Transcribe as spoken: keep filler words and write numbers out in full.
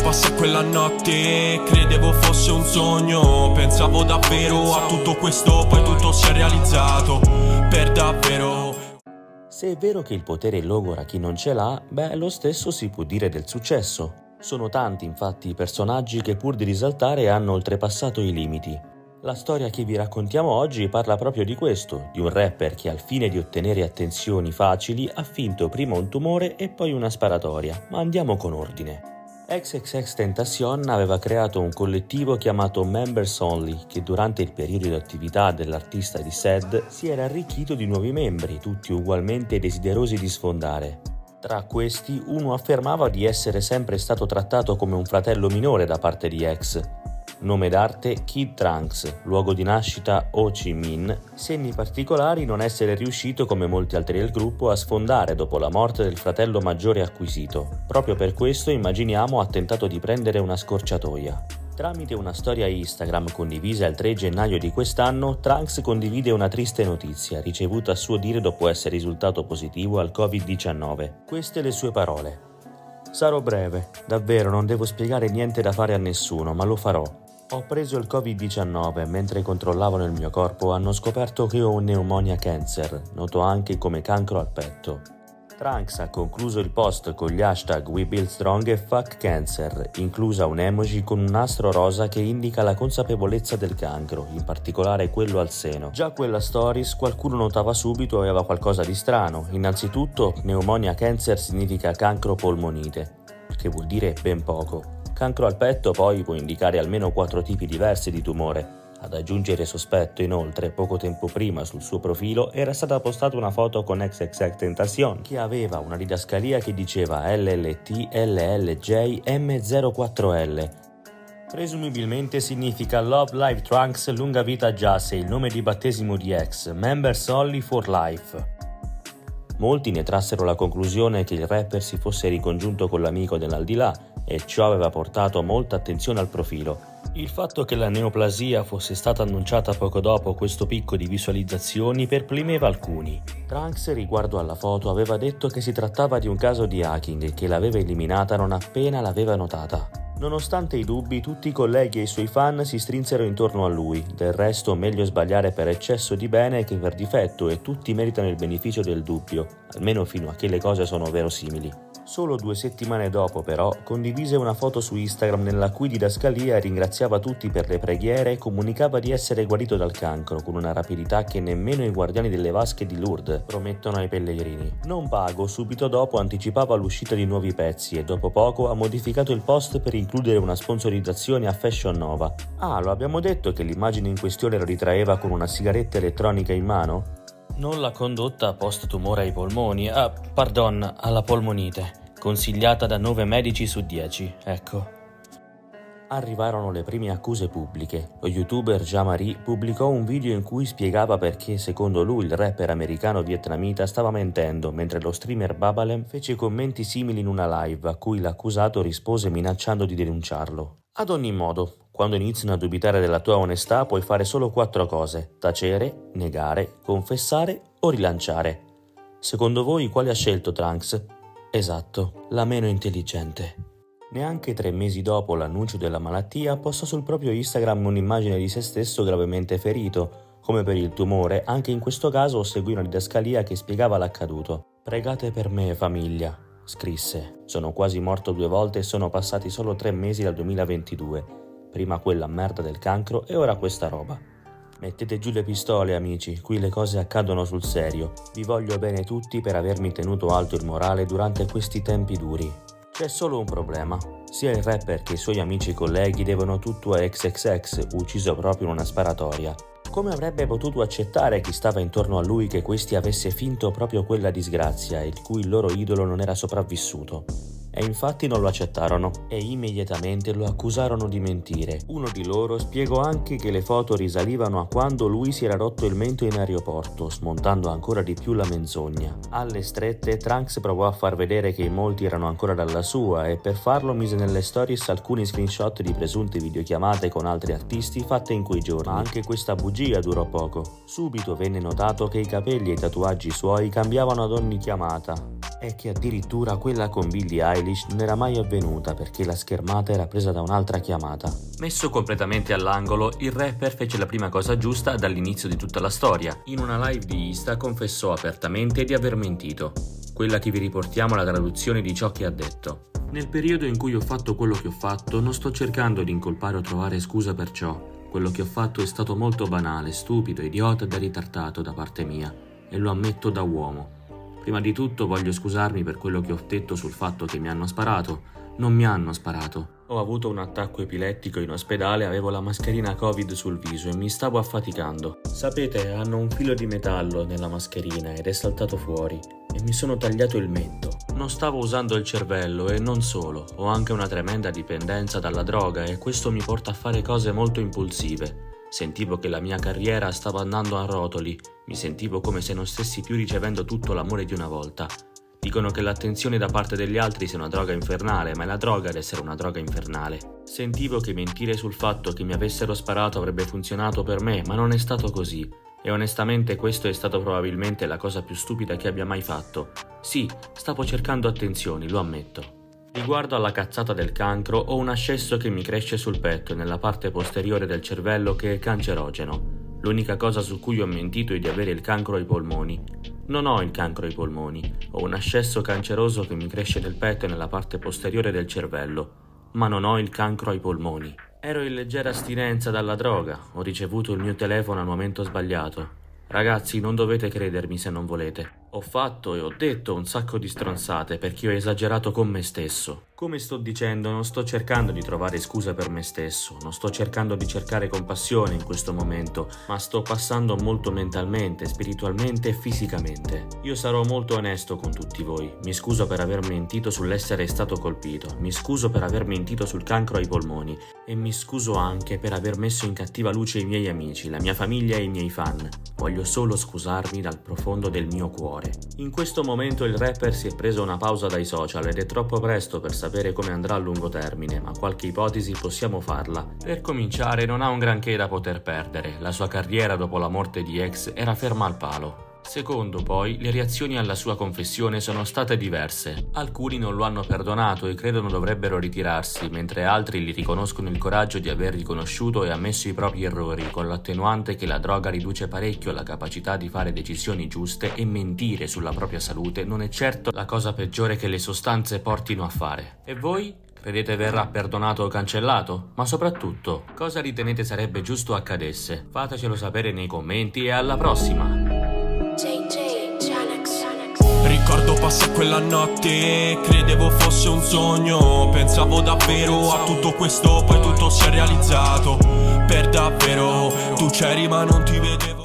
passò quella notte, credevo fosse un sogno. Pensavo davvero a tutto questo, poi tutto si è realizzato per davvero. Se è vero che il potere logora chi non ce l'ha, beh, lo stesso si può dire del successo. Sono tanti infatti i personaggi che pur di risaltare hanno oltrepassato i limiti. La storia che vi raccontiamo oggi parla proprio di questo, di un rapper che al fine di ottenere attenzioni facili ha finto prima un tumore e poi una sparatoria, ma andiamo con ordine. XXXTentacion aveva creato un collettivo chiamato Members Only che durante il periodo di attività dell'artista di S E D si era arricchito di nuovi membri, tutti ugualmente desiderosi di sfondare. Tra questi uno affermava di essere sempre stato trattato come un fratello minore da parte di X. Nome d'arte Kid Trunks, luogo di nascita Ho Chi Minh, segni particolari non essere riuscito come molti altri del gruppo a sfondare dopo la morte del fratello maggiore acquisito. Proprio per questo immaginiamo ha tentato di prendere una scorciatoia. Tramite una storia Instagram condivisa il tre gennaio di quest'anno, Trunks condivide una triste notizia ricevuta a suo dire dopo essere risultato positivo al covid diciannove. Queste le sue parole. Sarò breve, davvero non devo spiegare niente da fare a nessuno, ma lo farò. Ho preso il covid diciannove e mentre controllavano il mio corpo hanno scoperto che ho un pneumonia cancer, noto anche come cancro al petto. Trunks ha concluso il post con gli hashtag We Build Strong e Fuck Cancer, inclusa un emoji con un nastro rosa che indica la consapevolezza del cancro, in particolare quello al seno. Già quella stories qualcuno notava subito aveva qualcosa di strano. Innanzitutto, pneumonia cancer significa cancro polmonite, che vuol dire ben poco. Cancro al petto poi può indicare almeno quattro tipi diversi di tumore. Ad aggiungere sospetto, inoltre, poco tempo prima sul suo profilo era stata postata una foto con XXXTentacion che aveva una didascalia che diceva L L T L L J M zero quattro L. Presumibilmente significa Love Life Trunks, lunga vita Jase, il nome di battesimo di X, Members Only for Life. Molti ne trassero la conclusione che il rapper si fosse ricongiunto con l'amico dell'aldilà e ciò aveva portato molta attenzione al profilo. Il fatto che la neoplasia fosse stata annunciata poco dopo questo picco di visualizzazioni perplemeva alcuni. Trunks riguardo alla foto aveva detto che si trattava di un caso di hacking e che l'aveva eliminata non appena l'aveva notata. Nonostante i dubbi, tutti i colleghi e i suoi fan si strinsero intorno a lui. Del resto, meglio sbagliare per eccesso di bene che per difetto e tutti meritano il beneficio del dubbio, almeno fino a che le cose sono verosimili. Solo due settimane dopo, però, condivise una foto su Instagram nella cui didascalia ringraziava tutti per le preghiere e comunicava di essere guarito dal cancro con una rapidità che nemmeno i guardiani delle vasche di Lourdes promettono ai pellegrini. Non pago, subito dopo anticipava l'uscita di nuovi pezzi e dopo poco ha modificato il post per includere una sponsorizzazione a Fashion Nova. Ah, lo abbiamo detto che l'immagine in questione lo ritraeva con una sigaretta elettronica in mano? Non la condotta post-tumore ai polmoni, ah, pardon, alla polmonite, consigliata da nove medici su dieci, ecco. Arrivarono le prime accuse pubbliche. Lo youtuber Jean-Marie pubblicò un video in cui spiegava perché, secondo lui, il rapper americano-vietnamita stava mentendo, mentre lo streamer Babalem fece commenti simili in una live, a cui l'accusato rispose minacciando di denunciarlo. Ad ogni modo, quando iniziano a dubitare della tua onestà puoi fare solo quattro cose: tacere, negare, confessare o rilanciare. Secondo voi quale ha scelto Trunks? Esatto, la meno intelligente. Neanche tre mesi dopo l'annuncio della malattia postò sul proprio Instagram un'immagine di se stesso gravemente ferito. Come per il tumore, anche in questo caso seguì una didascalia che spiegava l'accaduto. Pregate per me, famiglia, scrisse. Sono quasi morto due volte e sono passati solo tre mesi dal duemilaventidue. Prima quella merda del cancro e ora questa roba. Mettete giù le pistole, amici, qui le cose accadono sul serio. Vi voglio bene tutti per avermi tenuto alto il morale durante questi tempi duri. C'è solo un problema. Sia il rapper che i suoi amici e colleghi devono tutto a X X X, ucciso proprio in una sparatoria. Come avrebbe potuto accettare chi stava intorno a lui che questi avesse finto proprio quella disgrazia, il cui il loro idolo non era sopravvissuto? E infatti non lo accettarono e immediatamente lo accusarono di mentire. Uno di loro spiegò anche che le foto risalivano a quando lui si era rotto il mento in aeroporto, smontando ancora di più la menzogna. Alle strette, Trunks provò a far vedere che molti erano ancora dalla sua e per farlo mise nelle stories alcuni screenshot di presunte videochiamate con altri artisti fatte in quei giorni. Ma anche questa bugia durò poco. Subito venne notato che i capelli e i tatuaggi suoi cambiavano ad ogni chiamata. è che addirittura quella con Billie Eilish non era mai avvenuta perché la schermata era presa da un'altra chiamata. Messo completamente all'angolo, il rapper fece la prima cosa giusta dall'inizio di tutta la storia. In una live di Insta confessò apertamente di aver mentito. Quella che vi riportiamo è la traduzione di ciò che ha detto. Nel periodo in cui ho fatto quello che ho fatto, non sto cercando di incolpare o trovare scusa per ciò. Quello che ho fatto è stato molto banale, stupido, idiota e ritardato da parte mia, e lo ammetto da uomo. Prima di tutto voglio scusarmi per quello che ho detto sul fatto che mi hanno sparato. Non mi hanno sparato. Ho avuto un attacco epilettico in ospedale, avevo la mascherina Covid sul viso e mi stavo affaticando. Sapete, hanno un filo di metallo nella mascherina ed è saltato fuori e mi sono tagliato il mento. Non stavo usando il cervello e non solo, ho anche una tremenda dipendenza dalla droga e questo mi porta a fare cose molto impulsive. Sentivo che la mia carriera stava andando a rotoli, mi sentivo come se non stessi più ricevendo tutto l'amore di una volta. Dicono che l'attenzione da parte degli altri sia una droga infernale, ma è la droga ad essere una droga infernale. Sentivo che mentire sul fatto che mi avessero sparato avrebbe funzionato per me, ma non è stato così. E onestamente questo è stato probabilmente la cosa più stupida che abbia mai fatto. Sì, stavo cercando attenzioni, lo ammetto. Riguardo alla cazzata del cancro, ho un ascesso che mi cresce sul petto e nella parte posteriore del cervello che è cancerogeno. L'unica cosa su cui ho mentito è di avere il cancro ai polmoni. Non ho il cancro ai polmoni, ho un ascesso canceroso che mi cresce nel petto e nella parte posteriore del cervello, ma non ho il cancro ai polmoni. Ero in leggera astinenza dalla droga, ho ricevuto il mio telefono al momento sbagliato. Ragazzi, non dovete credermi se non volete. Ho fatto e ho detto un sacco di stronzate perché ho esagerato con me stesso. Come sto dicendo, non sto cercando di trovare scusa per me stesso, non sto cercando di cercare compassione in questo momento, ma sto passando molto mentalmente, spiritualmente e fisicamente. Io sarò molto onesto con tutti voi. Mi scuso per aver mentito sull'essere stato colpito, mi scuso per aver mentito sul cancro ai polmoni e mi scuso anche per aver messo in cattiva luce i miei amici, la mia famiglia e i miei fan. Voglio solo scusarmi dal profondo del mio cuore. In questo momento il rapper si è preso una pausa dai social ed è troppo presto per sapere come andrà a lungo termine, ma qualche ipotesi possiamo farla. Per cominciare, non ha un granché da poter perdere, la sua carriera dopo la morte di ex era ferma al palo. Secondo, poi, le reazioni alla sua confessione sono state diverse. Alcuni non lo hanno perdonato e credono dovrebbero ritirarsi, mentre altri gli riconoscono il coraggio di aver riconosciuto e ammesso i propri errori, con l'attenuante che la droga riduce parecchio la capacità di fare decisioni giuste e mentire sulla propria salute non è certo la cosa peggiore che le sostanze portino a fare. E voi? Credete verrà perdonato o cancellato? Ma soprattutto, cosa ritenete sarebbe giusto accadesse? Fatecelo sapere nei commenti e alla prossima! Ricordo passò quella notte, credevo fosse un sogno. Pensavo davvero a tutto questo, poi tutto si è realizzato. Per davvero, tu c'eri ma non ti vedevo.